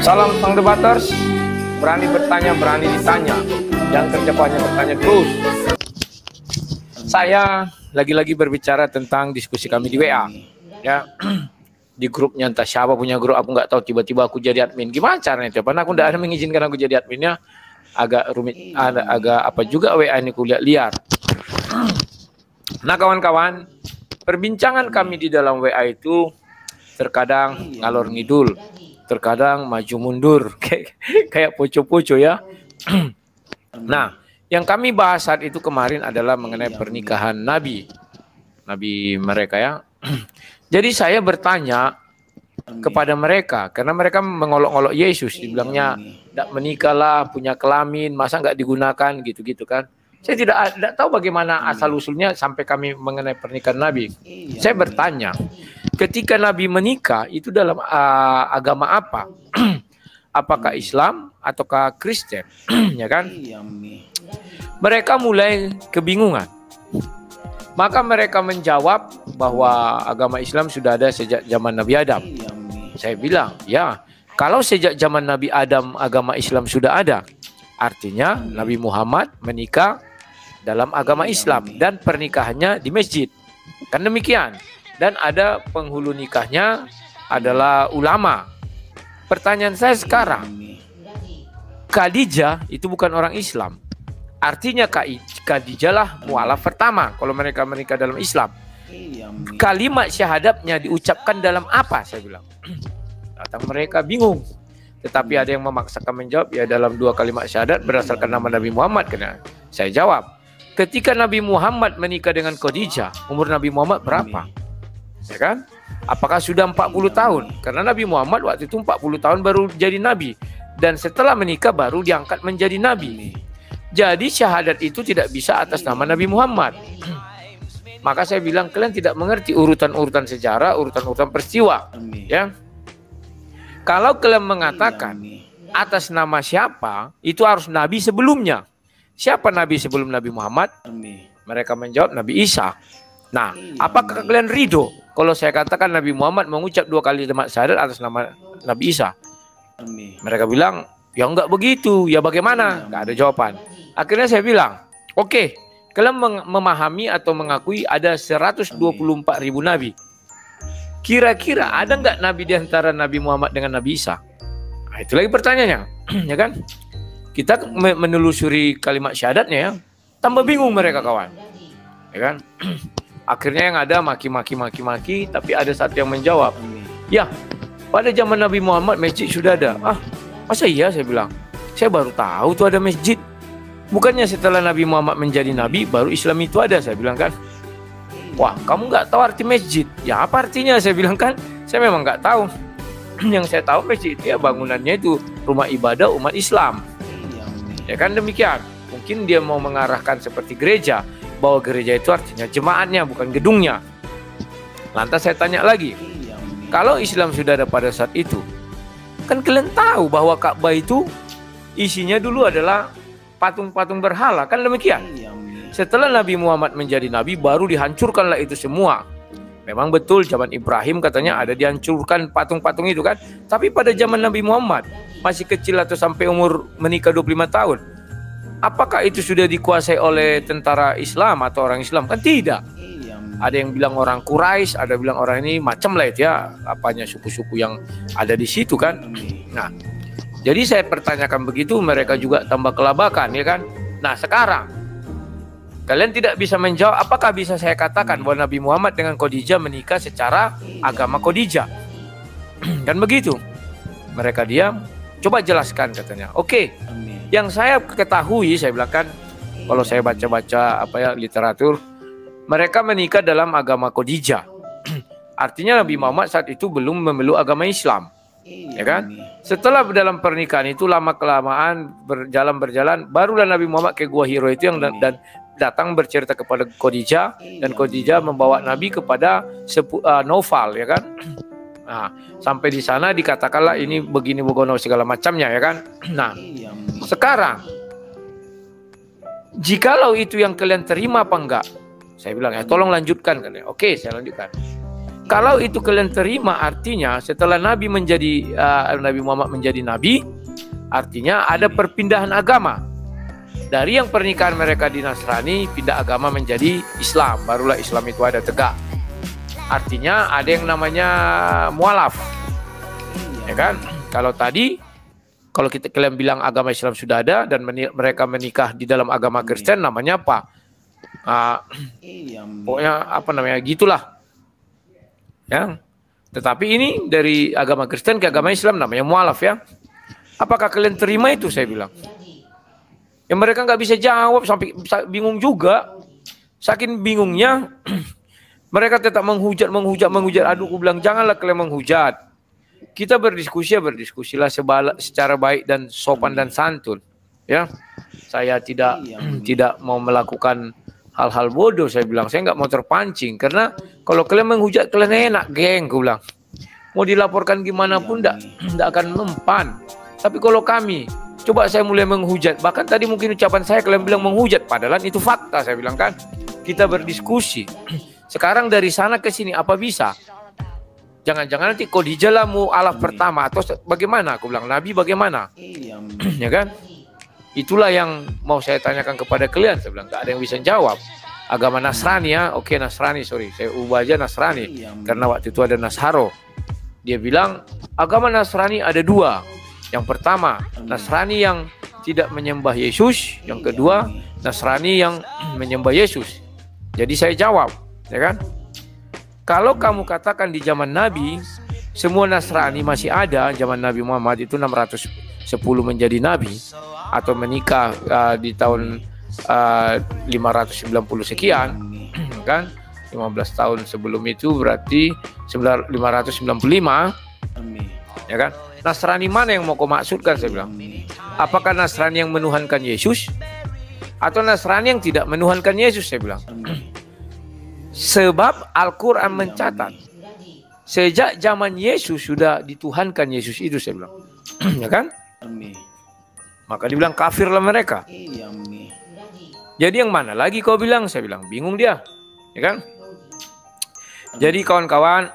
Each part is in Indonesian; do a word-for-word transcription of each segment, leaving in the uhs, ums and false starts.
Salam sang debaters, berani bertanya, berani ditanya, jangan kerja banyak bertanya terus. Saya lagi-lagi berbicara tentang diskusi kami di W A, ya, di grupnya entah siapa punya grup, aku nggak tahu, tiba-tiba aku jadi admin. Gimana caranya itu? Karena aku nggak ada mengizinkan aku jadi adminnya, agak rumit, ada agak apa juga W A ini kuliah liar. Nah kawan-kawan, perbincangan kami di dalam W A itu terkadang ngalor ngidul, terkadang maju mundur, kayak kayak poco-poco ya. Nah, yang kami bahas saat itu kemarin adalah mengenai pernikahan Nabi, Nabi mereka ya. Jadi saya bertanya kepada mereka, karena mereka mengolok-olok Yesus, dibilangnya tidak menikahlah, punya kelamin, masa nggak digunakan gitu-gitu kan. Saya tidak, tidak tahu bagaimana asal-usulnya sampai kami mengenai pernikahan Nabi. Saya bertanya, ketika Nabi menikah itu dalam uh, agama apa? Apakah Islam ataukah Kristen? Ya kan? Mereka mulai kebingungan. Maka mereka menjawab bahwa agama Islam sudah ada sejak zaman Nabi Adam. Saya bilang, ya, kalau sejak zaman Nabi Adam agama Islam sudah ada, artinya Nabi Muhammad menikah dalam agama Islam dan pernikahannya di masjid. Kan demikian. Dan ada penghulu nikahnya adalah ulama. Pertanyaan saya sekarang, Khadijah itu bukan orang Islam. Artinya Khadijah lah mualaf pertama kalau mereka menikah dalam Islam. Kalimat syahadatnya diucapkan dalam apa? Saya bilang. Datang mereka bingung. Tetapi ada yang memaksakan menjawab, ya dalam dua kalimat syahadat berdasarkan nama Nabi Muhammad. Kena. Saya jawab, ketika Nabi Muhammad menikah dengan Khadijah, umur Nabi Muhammad berapa? Ya kan? Apakah sudah empat puluh tahun? Karena Nabi Muhammad waktu itu empat puluh tahun baru jadi Nabi. Dan setelah menikah baru diangkat menjadi Nabi. Jadi syahadat itu tidak bisa atas nama Nabi Muhammad. Maka saya bilang, kalian tidak mengerti urutan-urutan sejarah, urutan-urutan peristiwa. Ya. Kalau kalian mengatakan atas nama siapa, itu harus Nabi sebelumnya. Siapa Nabi sebelum Nabi Muhammad? Mereka menjawab Nabi Isa. Nah, apakah kalian ridho kalau saya katakan Nabi Muhammad mengucap dua kali kalimat syahadat atas nama Nabi Isa? Mereka bilang, ya enggak begitu. Ya bagaimana? Enggak ada jawaban. Akhirnya saya bilang, oke, okay, kalian memahami atau mengakui ada seratus dua puluh empat ribu Nabi. Kira-kira ada enggak Nabi di antara Nabi Muhammad dengan Nabi Isa? Nah, itu lagi pertanyaannya. Ya kan? Kita menelusuri kalimat syahadatnya ya. Tambah bingung mereka kawan. Ya kan? Akhirnya yang ada maki-maki-maki-maki, tapi ada satu yang menjawab, ya pada zaman Nabi Muhammad masjid sudah ada. Ah, masa iya? Saya bilang, saya baru tahu tuh ada masjid. Bukannya setelah Nabi Muhammad menjadi Nabi baru Islam itu ada? Saya bilang kan. Wah, kamu nggak tahu arti masjid? Ya apa artinya? Saya bilang kan, saya memang nggak tahu. Yang saya tahu masjid itu ya bangunannya itu rumah ibadah umat Islam. Ya kan demikian. Mungkin dia mau mengarahkan seperti gereja, bahwa gereja itu artinya jemaatnya bukan gedungnya. Lantas saya tanya lagi, kalau Islam sudah ada pada saat itu, kan kalian tahu bahwa Ka'bah itu isinya dulu adalah patung-patung berhala, kan demikian. Setelah Nabi Muhammad menjadi Nabi baru dihancurkanlah itu semua. Memang betul zaman Ibrahim katanya ada dihancurkan patung-patung itu kan. Tapi pada zaman Nabi Muhammad masih kecil atau sampai umur menikah dua puluh lima tahun, apakah itu sudah dikuasai oleh tentara Islam atau orang Islam? Kan tidak. Ada yang bilang orang Quraisy, ada yang bilang orang ini macam lah itu ya, apanya suku-suku yang ada di situ kan. Nah, jadi saya pertanyakan begitu, mereka juga tambah kelabakan ya kan. Nah sekarang kalian tidak bisa menjawab, apakah bisa saya katakan bahwa Nabi Muhammad dengan Khadijah menikah secara agama Khadijah? Kan begitu. Mereka diam, coba jelaskan katanya. Oke, yang saya ketahui, saya bilang kan, kalau saya baca-baca apa ya literatur, mereka menikah dalam agama Khadijah. Artinya Nabi Muhammad saat itu belum memeluk agama Islam. Ya kan? Setelah dalam pernikahan itu lama kelamaan berjalan berjalan, barulah Nabi Muhammad ke Gua Hiro itu yang dan, dan datang bercerita kepada Khadijah, dan Khadijah membawa Nabi kepada sepu, uh, Naufal ya kan. Nah, sampai di sana dikatakanlah ini begini begono segala macamnya ya kan. Nah, sekarang jikalau itu yang kalian terima apa enggak? Saya bilang ya tolong lanjutkan kan ya. Oke, saya lanjutkan. Kalau itu kalian terima, artinya setelah Nabi menjadi uh, Nabi Muhammad menjadi Nabi, artinya ada perpindahan agama. Dari yang pernikahan mereka di Nasrani, pindah agama menjadi Islam. Barulah Islam itu ada tegak. Artinya ada yang namanya mualaf. Ya kan? Kalau tadi, kalau kita kalian bilang agama Islam sudah ada dan meni mereka menikah di dalam agama Kristen, namanya apa? Uh, pokoknya apa namanya? Gitulah. Ya. Tetapi ini dari agama Kristen ke agama Islam namanya mualaf ya. Apakah kalian terima itu? Saya bilang. Yang mereka nggak bisa jawab sampai bingung juga. Saking bingungnya, mereka tetap menghujat, menghujat, menghujat. Aduh, aku bilang janganlah kalian menghujat. Kita berdiskusi ya berdiskusilah secara baik dan sopan dan santun. Ya, saya tidak tidak mau melakukan hal-hal bodoh. Saya bilang saya nggak mau terpancing karena kalau kalian menghujat kalian enak, geng. Aku bilang mau dilaporkan gimana pun nggak nggak akan mempan. Tapi kalau kami coba saya mulai menghujat, bahkan tadi mungkin ucapan saya kalian bilang menghujat, padahal itu fakta. Saya bilang kan kita berdiskusi. Sekarang dari sana ke sini apa bisa? Jangan-jangan nanti Khadijah lah mu'alaf pertama atau bagaimana? Aku bilang Nabi bagaimana? Ya kan? Itulah yang mau saya tanyakan kepada kalian. Saya bilang gak ada yang bisa jawab. Agama Nasrani ya, oke Nasrani, sorry saya ubah aja Nasrani karena waktu itu ada Nasharo. Dia bilang agama Nasrani ada dua. Yang pertama Nasrani yang tidak menyembah Yesus, yang kedua Nasrani yang menyembah Yesus. Jadi saya jawab, ya kan? Kalau kamu katakan di zaman Nabi semua Nasrani masih ada, zaman Nabi Muhammad itu enam ratus sepuluh menjadi Nabi atau menikah uh, di tahun uh, lima ratus sembilan puluh sekian, kan? lima belas tahun sebelum itu berarti lima ratus sembilan puluh lima, ya kan? Nasrani mana yang mau kau maksudkan? Saya bilang, apakah Nasrani yang menuhankan Yesus atau Nasrani yang tidak menuhankan Yesus? Saya bilang, sebab Al-Quran mencatat sejak zaman Yesus sudah dituhankan Yesus itu. Saya bilang, ya kan? Maka dibilang kafirlah mereka. Jadi yang mana lagi kau bilang? Saya bilang bingung dia, ya kan? Jadi kawan-kawan,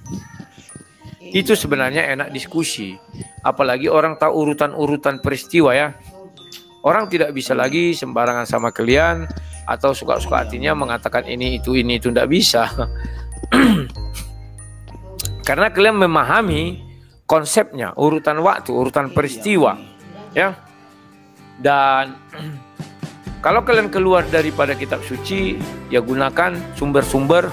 itu sebenarnya enak diskusi. Apalagi orang tahu urutan-urutan peristiwa ya. Orang tidak bisa lagi sembarangan sama kalian atau suka-suka hatinya mengatakan ini itu ini itu, tidak bisa. Karena kalian memahami konsepnya, urutan waktu, urutan peristiwa, ya. Dan kalau kalian keluar daripada kitab suci, ya gunakan sumber-sumber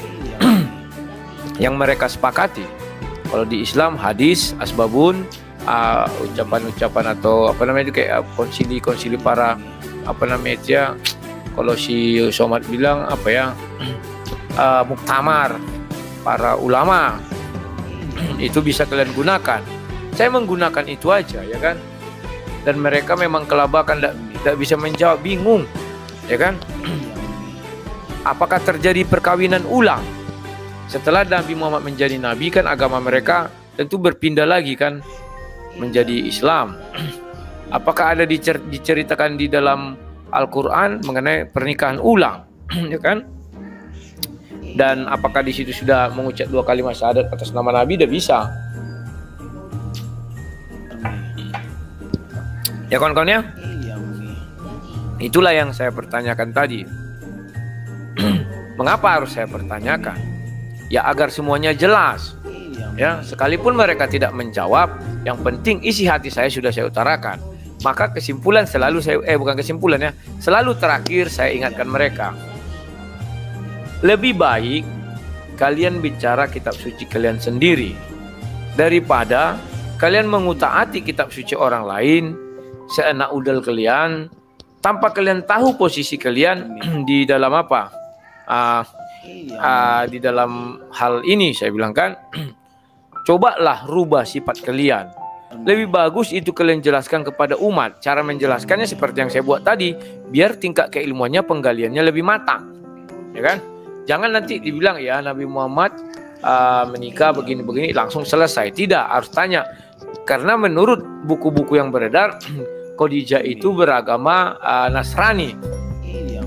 yang mereka sepakati. Kalau di Islam hadis, asbabun, ucapan-ucapan uh, atau apa namanya itu kayak konsili-konsili para apa namanya itu ya. Kalau si Somad bilang apa ya, uh, muktamar para ulama itu bisa kalian gunakan. Saya menggunakan itu aja, ya kan. Dan mereka memang kelabakan, tidak bisa menjawab, bingung, ya kan. Apakah terjadi perkawinan ulang setelah Nabi Muhammad menjadi Nabi? Kan agama mereka tentu berpindah lagi kan menjadi Islam. Apakah ada dicer diceritakan di dalam Al-Quran mengenai pernikahan ulang, ya kan? Dan apakah di situ sudah mengucap dua kalimat syahadat atas nama Nabi? Tidak bisa. Ya kawan-kawan ya. Itulah yang saya pertanyakan tadi. Mengapa harus saya pertanyakan? Ya agar semuanya jelas. Ya, sekalipun mereka tidak menjawab, yang penting isi hati saya sudah saya utarakan. Maka kesimpulan selalu saya eh bukan kesimpulan ya, selalu terakhir saya ingatkan mereka. Lebih baik kalian bicara kitab suci kalian sendiri daripada kalian mengutaati kitab suci orang lain seenak udel kalian tanpa kalian tahu posisi kalian di dalam apa? Uh, uh, di dalam hal ini. Saya bilang kan, cobalah rubah sifat kalian. Lebih bagus itu kalian jelaskan kepada umat. Cara menjelaskannya seperti yang saya buat tadi, biar tingkat keilmuannya, penggaliannya lebih matang, ya kan? Jangan nanti dibilang ya Nabi Muhammad uh, menikah begini-begini langsung selesai. Tidak, harus tanya. Karena menurut buku-buku yang beredar, Khadijah itu beragama uh, Nasrani.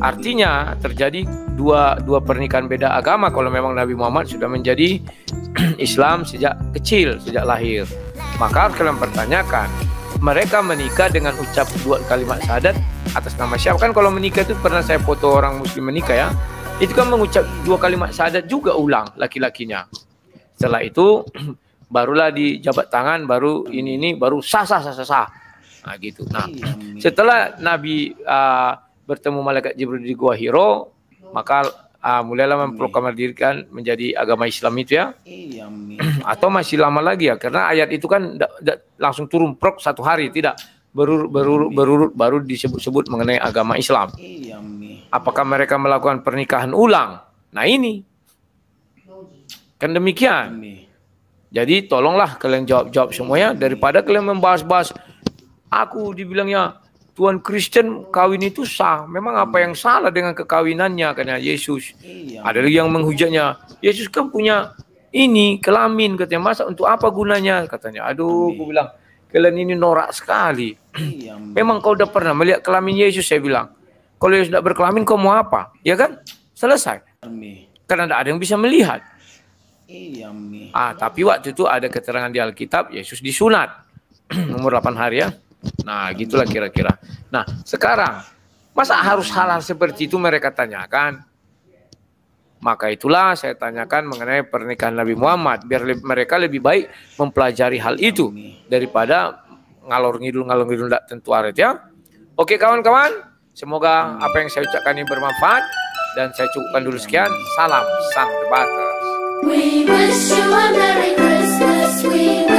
Artinya terjadi dua dua pernikahan beda agama kalau memang Nabi Muhammad sudah menjadi Islam sejak kecil, sejak lahir. Maka kalian pertanyakan, mereka menikah dengan ucap dua kalimat syahadat atas nama siapa? Kan kalau menikah itu pernah saya foto orang muslim menikah ya, itu kan mengucap dua kalimat syahadat juga ulang laki-lakinya. Setelah itu barulah dijabat tangan, baru ini ini baru sah sah sah sah. sah. Nah gitu. Nah setelah Nabi uh, bertemu malaikat Jibril di Gua Hiro, maka uh, mulailah memproklamirkan menjadi agama Islam itu ya. Atau masih lama lagi ya, karena ayat itu kan da, da, langsung turun prok satu hari, tidak berurut berurut berurut baru disebut-sebut mengenai agama Islam. Apakah mereka melakukan pernikahan ulang? Nah ini kan demikian. Jadi tolonglah kalian jawab-jawab semuanya daripada kalian membahas-bahas. Aku dibilangnya Tuhan Kristen kawin itu sah. Memang apa yang salah dengan kekawinannya? Karena Yesus. Ada lagi yang menghujatnya. Yesus kan punya ini kelamin, katanya. Masa untuk apa gunanya? Katanya. Aduh, aku bilang kalian ini norak sekali. Memang kau udah pernah melihat kelamin Yesus? Saya bilang. Kalau Yesus tidak berkelamin, kau mau apa? Ya kan? Selesai. Karena tidak ada yang bisa melihat. Ah, tapi waktu itu ada keterangan di Alkitab Yesus disunat umur delapan hari ya. Nah, gitulah kira-kira. Nah, sekarang masa harus hal-hal seperti itu mereka tanyakan? Maka itulah saya tanyakan mengenai pernikahan Nabi Muhammad, biar le mereka lebih baik mempelajari hal itu daripada ngalor ngidul ngalor ngidul tidak tentu arti ya. Oke kawan-kawan, semoga apa yang saya ucapkan ini bermanfaat dan saya cukupkan dulu sekian. Salam sang debaters. We wish you a Merry Christmas. We